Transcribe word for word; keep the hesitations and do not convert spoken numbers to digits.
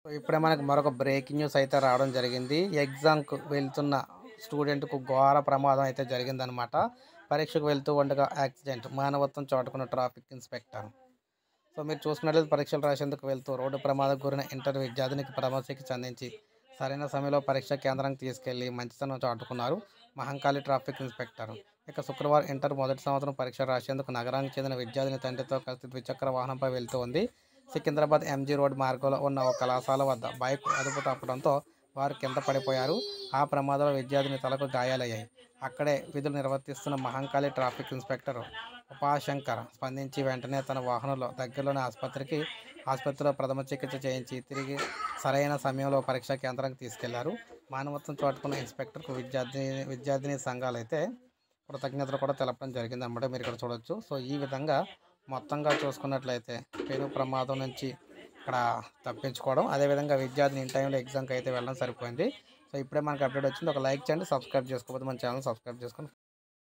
So ఇప్పుడే మనకు మరొక బ్రేకింగ్ న్యూస్ అయితే రావడం జరిగింది. ఎగ్జామ్‌కు వెళ్తున్న స్టూడెంట్‌కు ఘోర ప్రమాదం అయితే జరిగిందనమాట. పరీక్షకు వెళ్తూ ఉండగా యాక్సిడెంట్. మానవత్వం చాటుకున్న ట్రాఫిక్ ఇన్స్‌పెక్టర్. సో మీరు చూసుకున్నట్లయితే పరీక్షలు రాసేందుకు వెళ్తూ రోడ్డు ప్రమాదకు గురైన ఇంటర్ విద్యార్థినికి క్రమశిక్షణ అందించి సరైన సమయంలో పరీక్షా కేంద్రానికి తీసుకెళ్లి మంచితనం చాటుకున్నారు మహంకాళి ట్రాఫిక్ ఇన్స్‌పెక్టర్. ఇక శుక్రవారం ఇంటర్ మొదటి సంవత్సరం పరీక్ష రాసేందుకు నగరానికి చెందిన విద్యార్థిని తండ్రితో కలిసి ద్విచక్ర వాహనంపై వెళ్తూ ఉంది. సికింద్రాబాద్ ఎంజీ రోడ్ మార్గంలో ఉన్న ఒక కళాశాల వద్ద బైక్ అదుపు తప్పడంతో వారు కింద పడిపోయారు. ఆ ప్రమాదంలో విద్యార్థిని తలకు గాయాలయ్యాయి. అక్కడే విధులు నిర్వర్తిస్తున్న మహంకాళి ట్రాఫిక్ ఇన్స్‌పెక్టర్ ఉపాశంకర్ స్పందించి వెంటనే తన వాహనంలో దగ్గరలోని ఆసుపత్రికి ఆసుపత్రిలో ప్రథమ చికిత్స చేయించి తిరిగి సరైన సమయంలో పరీక్షా కేంద్రానికి తీసుకెళ్లారు. మానవత్వం చాటుకున్న ఇన్స్‌పెక్టర్‌కు విద్యార్థిని విద్యార్థిని సంఘాలైతే కృతజ్ఞతలు కూడా తెలపడం జరిగిందన్నమాట. మీరు ఇక్కడ చూడొచ్చు. సో ఈ విధంగా మొత్తంగా చూసుకున్నట్లయితే పెను ప్రమాదం నుంచి ఇక్కడ తప్పించుకోవడం, అదేవిధంగా విద్యార్థిని ఇన్ టైంలో ఎగ్జామ్‌కి అయితే వెళ్ళడం సరిపోయింది. సో ఇప్పుడే మనకు అప్డేట్ వచ్చింది. ఒక లైక్ చేయండి. సబ్స్క్రైబ్ చేసుకోకపోతే మన ఛానల్ సబ్స్క్రైబ్ చేసుకోండి.